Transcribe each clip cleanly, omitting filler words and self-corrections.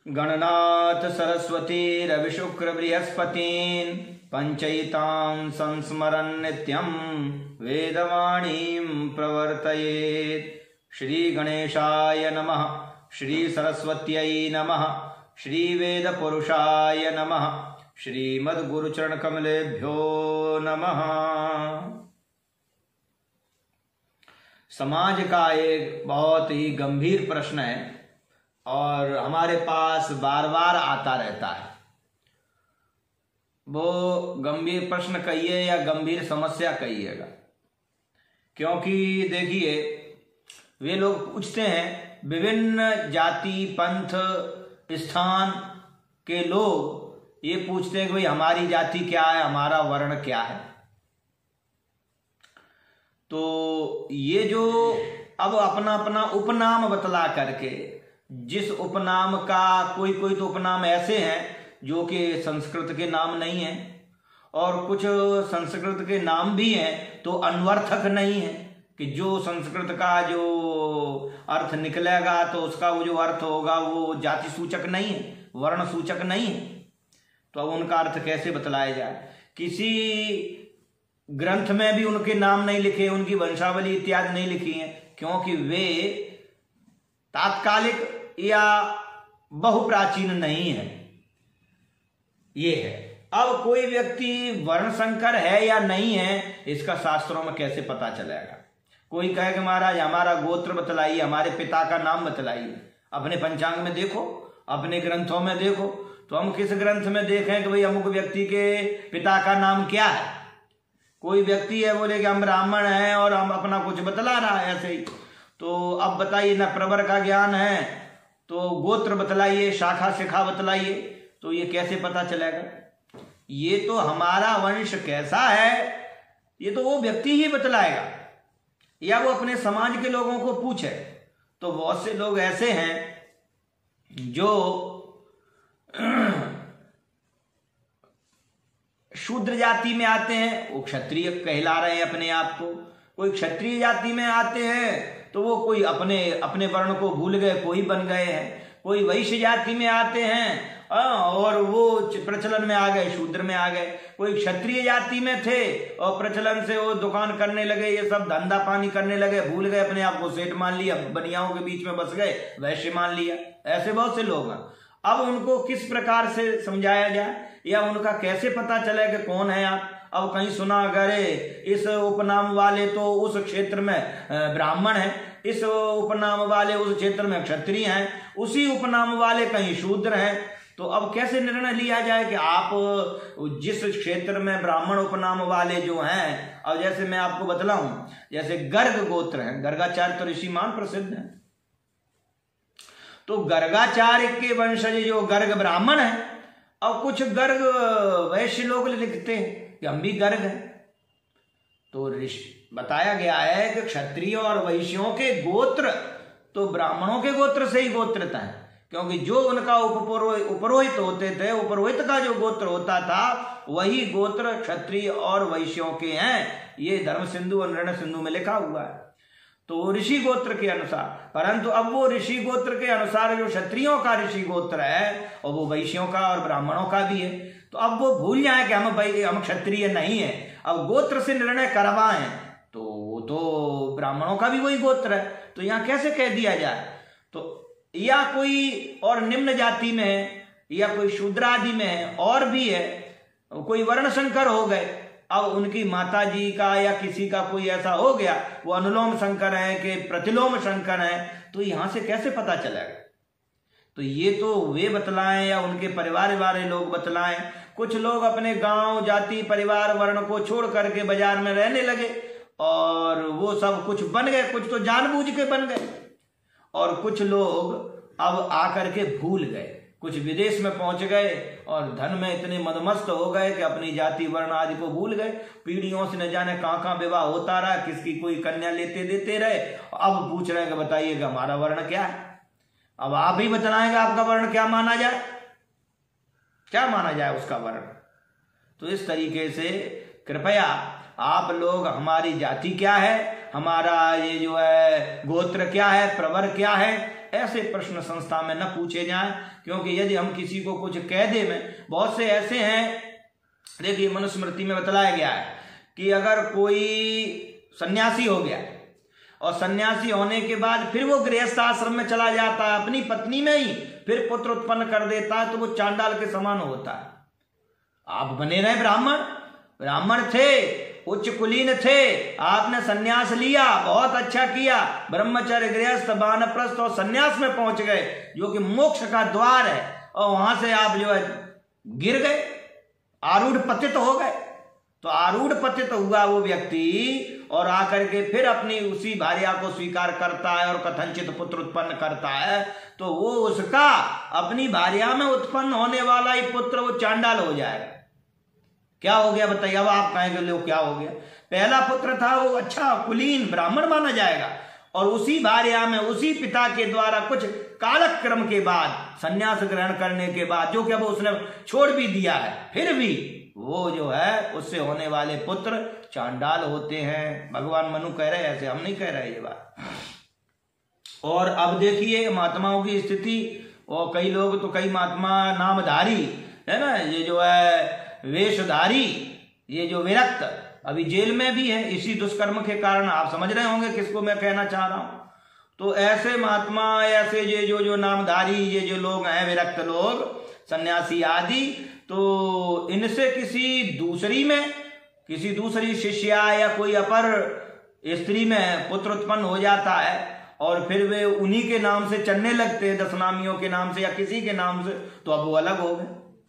गणनाथ सरस्वती रवि शुक्र बृहस्पतीन् पंचैतां संस्मरन् नित्यं वेदवाणीं प्रवर्तयेत्। श्री गणेशाय नमः, श्री सरस्वत्यै नमः, श्री वेद पुरुषाय नमः, श्रीमद्गुरुचरण कमलेभ्यो नमः। समाज का एक बहुत ही गंभीर प्रश्न है और हमारे पास बार बार आता रहता है। वो गंभीर प्रश्न कहिए या गंभीर समस्या कहिएगा, क्योंकि देखिए वे लोग पूछते हैं, विभिन्न जाति पंथ स्थान के लोग ये पूछते हैं कि भाई हमारी जाति क्या है, हमारा वर्ण क्या है। तो ये जो अब अपना अपना उपनाम बतला करके, जिस उपनाम का कोई तो उपनाम ऐसे हैं जो कि संस्कृत के नाम नहीं है, और कुछ संस्कृत के नाम भी हैं तो अन्वर्थक नहीं है, कि जो संस्कृत का जो अर्थ निकलेगा तो उसका वो जो अर्थ होगा वो जाति सूचक नहीं है, वर्ण सूचक नहीं है। तो अब उनका अर्थ कैसे बतलाया जाए। किसी ग्रंथ में भी उनके नाम नहीं लिखे, उनकी वंशावली इत्यादि नहीं लिखी है, क्योंकि वे तात्कालिक या बहुप्राचीन नहीं है। ये है। अब कोई व्यक्ति वर्ण संकर है या नहीं है, इसका शास्त्रों में कैसे पता चलेगा। कोई कहे कि महाराज हमारा गोत्र बतलाइए, हमारे पिता का नाम बतलाइए। अपने पंचांग में देखो, अपने ग्रंथों में देखो, तो हम किस ग्रंथ में देखें कि भाई अमुक व्यक्ति के पिता का नाम क्या है। कोई व्यक्ति है बोले कि हम ब्राह्मण हैं और हम अपना कुछ बतला रहा है ऐसे ही। तो अब बताइए, ना प्रवर का ज्ञान है तो गोत्र बतलाइए, शाखा शिखा बतलाइए, तो ये कैसे पता चलेगा। ये तो हमारा वंश कैसा है ये तो वो व्यक्ति ही बतलाएगा, या वो अपने समाज के लोगों को पूछे। तो बहुत से लोग ऐसे हैं जो शूद्र जाति में आते हैं, वो क्षत्रिय कहला रहे हैं अपने आप को। कोई क्षत्रिय जाति में आते हैं तो वो कोई अपने वर्ण को भूल गए, कोई बन गए हैं। कोई वैश्य जाति में आते हैं और वो प्रचलन में आ गए, शूद्र में आ गए। कोई क्षत्रिय जाति में थे और प्रचलन से वो दुकान करने लगे, ये सब धंधा पानी करने लगे, भूल गए अपने आप को, सेठ मान लिया, बनियाओं के बीच में बस गए, वैश्य मान लिया। ऐसे बहुत से लोग हैं। अब उनको किस प्रकार से समझाया जाए, या उनका कैसे पता चले कि कौन है आप। अब कहीं सुना करे इस उपनाम वाले तो उस क्षेत्र में ब्राह्मण है, इस उपनाम वाले उस क्षेत्र में क्षत्रिय हैं, उसी उपनाम वाले कहीं शूद्र हैं। तो अब कैसे निर्णय लिया जाए कि आप जिस क्षेत्र में ब्राह्मण उपनाम वाले जो हैं, अब जैसे मैं आपको बतलाऊं, जैसे गर्ग गोत्र है, गर्गाचार्य तो ऋषिमान प्रसिद्ध है, तो गर्गाचार्य के वंशज जो गर्ग ब्राह्मण है, अब कुछ गर्ग वैश्य लोग लिखते हैं कि हम भी गर्ग हैं। तो बताया गया है कि क्षत्रिय और वैश्यों के गोत्र तो ब्राह्मणों के गोत्र से ही गोत्रता है, क्योंकि जो उनका उपरोहित होते थे, उपरोहित का जो गोत्र होता था वही गोत्र क्षत्रिय और वैश्यों के हैं। ये धर्म सिंधु और नृण सिंधु में लिखा हुआ है। तो ऋषि गोत्र के अनुसार, परंतु अब वो ऋषि गोत्र के अनुसार जो क्षत्रियों का ऋषि गोत्र है और वो वैश्यों का और ब्राह्मणों का भी है, तो अब वो भूल जाए कि हम क्षत्रिय नहीं है, अब गोत्र से निर्णय करवाएं तो ब्राह्मणों का भी वही गोत्र है। तो यहाँ कैसे कह दिया जाए। तो या कोई और निम्न जाति में है, या कोई शूद्र आदि में है, और भी है, कोई वर्ण संकर हो गए, अब उनकी माता जी का या किसी का कोई ऐसा हो गया, वो अनुलोम संकर है कि प्रतिलोम संकर है, तो यहां से कैसे पता चलेगा। तो ये तो वे बतलाएं या उनके परिवार वाले लोग बतलाएं। कुछ लोग अपने गांव जाति परिवार वर्ण को छोड़ करके बाजार में रहने लगे और वो सब कुछ बन गए, कुछ तो जानबूझ के बन गए, और कुछ लोग अब आकर के भूल गए, कुछ विदेश में पहुंच गए और धन में इतने मदमस्त हो गए कि अपनी जाति वर्ण आदि को भूल गए। पीढ़ियों से न जाने कहां विवाह होता रहा, किसकी कोई कन्या लेते देते रहे। अब पूछ रहे हैं कि बताइएगा हमारा वर्ण क्या है। अब आप ही बतलाएंगे आपका वर्ण क्या माना जाए, क्या माना जाए उसका वर्ण। तो इस तरीके से कृपया आप लोग हमारी जाति क्या है, हमारा ये जो है गोत्र क्या है, प्रवर क्या है, ऐसे प्रश्न संस्था में न पूछे जाएं, क्योंकि यदि हम किसी को कुछ कह दे में, बहुत से ऐसे हैं, देखिए मनुस्मृति में बतलाया गया है कि अगर कोई सन्यासी हो गया और सन्यासी होने के बाद फिर वो गृहस्थ आश्रम में चला जाता है, अपनी पत्नी में ही फिर पुत्र उत्पन्न कर देता है, तो वो चांडाल के समान होता है। आप बने रहे ब्राह्मण थे, उच्च कुलीन थे, आपने सन्यास लिया, बहुत अच्छा किया, ब्रह्मचर्य, गृहस्थ, वानप्रस्थ और सन्यास में पहुंच गए, जो कि मोक्ष का द्वार है, और वहां से आप जो है गिर गए, आरूढ़ पतित हो गए। तो आरूढ़ पतित हुआ वो व्यक्ति और आकर के फिर अपनी उसी भार्या को स्वीकार करता है और कथनचित पुत्र उत्पन्न करता है, तो वो उसका अपनी भार्या में उत्पन्न होने वाला ही पुत्र वो चांडाल हो जाएगा। क्या हो गया बताइए? अब आप कहेंगे लो क्या हो गया? पहला पुत्र था वो अच्छा कुलीन ब्राह्मण माना जाएगा, और उसी भार्या में उसी पिता के द्वारा कुछ कालक्रम के बाद, संन्यास ग्रहण करने के बाद, जो कि अब उसने छोड़ भी दिया है, फिर भी वो जो है उससे होने वाले पुत्र चांडाल होते हैं। भगवान मनु कह रहे हैं, ऐसे हम नहीं कह रहे ये बात। और अब देखिए महात्माओं की स्थिति, और कई लोग तो कई महात्मा नामधारी है ना, ये जो है वेशधारी, ये जो विरक्त अभी जेल में भी है इसी दुष्कर्म के कारण। आप समझ रहे होंगे किसको मैं कहना चाह रहा हूं। तो ऐसे महात्मा, ऐसे ये जो नामधारी, ये जो लोग हैं विरक्त लोग, सन्यासी आदि, तो इनसे किसी दूसरी शिष्या या कोई अपर स्त्री में पुत्र उत्पन्न हो जाता है, और फिर वे उन्हीं के नाम से चलने लगते हैं, दशनामियों के नाम से या किसी के नाम से, तो अब वो अलग हो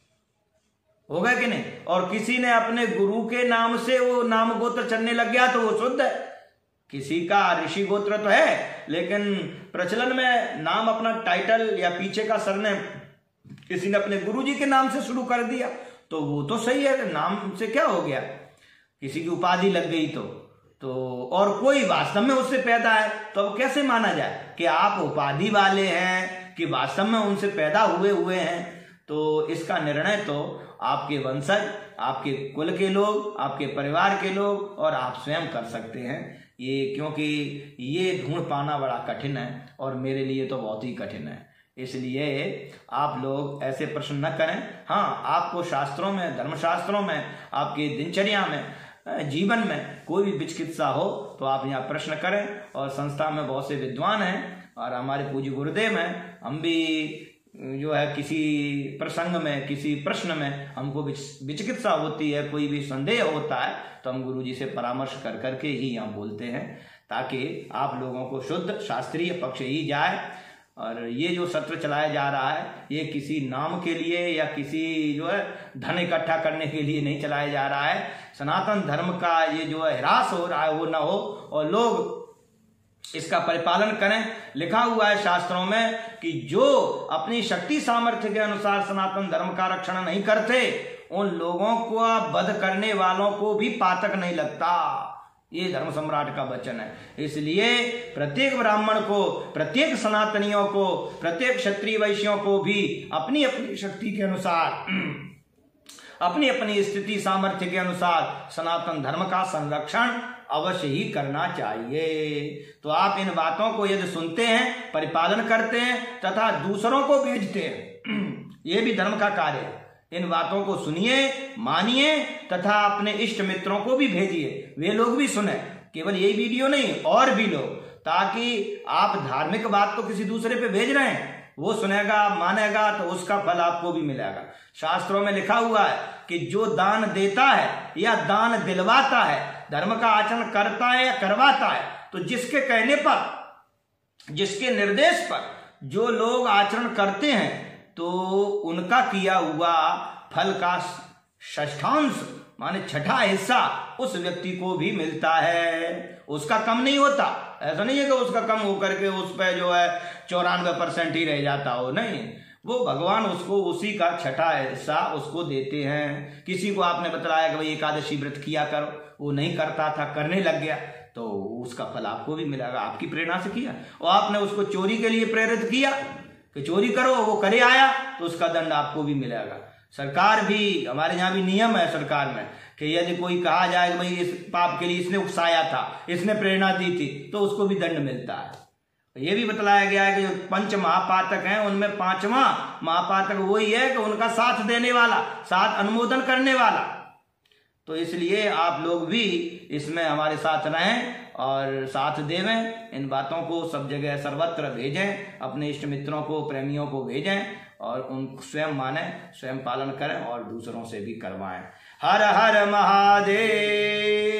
गए कि नहीं? और किसी ने अपने गुरु के नाम से वो नाम गोत्र चलने लग गया तो वो शुद्ध है। किसी का ऋषि गोत्र तो है, लेकिन प्रचलन में नाम अपना टाइटल या पीछे का सरनेम किसी ने अपने गुरु जी के नाम से शुरू कर दिया, तो वो तो सही है, नाम से क्या हो गया, किसी की उपाधि लग गई तो और कोई वास्तव में उससे पैदा है, तो अब कैसे माना जाए कि आप उपाधि वाले हैं कि वास्तव में उनसे पैदा हुए हैं? तो इसका निर्णय तो आपके वंशज, आपके कुल के लोग, आपके परिवार के लोग और आप स्वयं कर सकते हैं ये, क्योंकि ये ढूंढ पाना बड़ा कठिन है और मेरे लिए तो बहुत ही कठिन है। इसलिए आप लोग ऐसे प्रश्न न करें। हाँ, आपको शास्त्रों में, धर्मशास्त्रों में, आपकी दिनचर्या में, जीवन में कोई भी विचिकित्सा हो तो आप यहाँ प्रश्न करें। और संस्था में बहुत से विद्वान हैं और हमारे पूज्य गुरुदेव हैं, हम भी जो है किसी प्रसंग में, किसी प्रश्न में हमको विचिकित्सा होती है, कोई भी संदेह होता है, तो हम गुरु जी से परामर्श कर करके ही यहाँ बोलते हैं, ताकि आप लोगों को शुद्ध शास्त्रीय पक्ष ही जाए। और ये जो सत्र चलाया जा रहा है, ये किसी नाम के लिए या किसी जो है धन इकट्ठा करने के लिए नहीं चलाया जा रहा है। सनातन धर्म का ये जो है ह्रास हो रहा है वो ना हो, और लोग इसका परिपालन करें। लिखा हुआ है शास्त्रों में कि जो अपनी शक्ति सामर्थ्य के अनुसार सनातन धर्म का रक्षण नहीं करते, उन लोगों को वध करने वालों को भी पातक नहीं लगता। ये धर्म सम्राट का वचन है। इसलिए प्रत्येक ब्राह्मण को, प्रत्येक सनातनियों को, प्रत्येक क्षत्रिय वैश्यों को भी अपनी अपनी शक्ति के अनुसार, अपनी अपनी स्थिति सामर्थ्य के अनुसार सनातन धर्म का संरक्षण अवश्य ही करना चाहिए। तो आप इन बातों को यदि सुनते हैं, परिपालन करते हैं तथा दूसरों को भेजते हैं, ये भी धर्म का कार्य है। इन बातों को सुनिए, मानिए तथा अपने इष्ट मित्रों को भी भेजिए, वे लोग भी सुने, केवल यही वीडियो नहीं और भी लोग, ताकि आप धार्मिक बात तो किसी दूसरे पे भेज रहे हैं, वो सुनेगा, मानेगा तो उसका फल आपको भी मिलेगा। शास्त्रों में लिखा हुआ है कि जो दान देता है या दान दिलवाता है, धर्म का आचरण करता है या करवाता है, तो जिसके कहने पर, जिसके निर्देश पर जो लोग आचरण करते हैं, तो उनका किया हुआ फल का षष्ठांश माने छठा हिस्सा उस व्यक्ति को भी मिलता है, उसका कम नहीं होता। ऐसा नहीं है कि उसका कम होकर के उस पर जो है 94% ही रह जाता हो, नहीं, वो भगवान उसको उसी का छठा हिस्सा उसको देते हैं। किसी को आपने बताया कि भाई एकादशी व्रत किया करो, वो नहीं करता था, करने लग गया, तो उसका फल आपको भी मिलेगा, आपकी प्रेरणा से किया। और आपने उसको चोरी के लिए प्रेरित किया कि चोरी करो, वो करे आया, तो उसका दंड आपको भी मिलेगा। सरकार भी, हमारे यहाँ भी नियम है सरकार में कि यदि कोई कहा जाए कि भाई इस पाप के लिए इसने उकसाया था, इसने प्रेरणा दी थी, तो उसको भी दंड मिलता है। ये भी बतलाया गया है कि जो पंच महापातक हैं उनमें पांचवा महापातक वही है कि उनका साथ देने वाला, साथ अनुमोदन करने वाला। तो इसलिए आप लोग भी इसमें हमारे साथ रहें और साथ देवें। इन बातों को सब जगह सर्वत्र भेजें, अपने इष्ट मित्रों को, प्रेमियों को भेजें और उन स्वयं माने, स्वयं पालन करें और दूसरों से भी करवाएं। हर हर महादेव।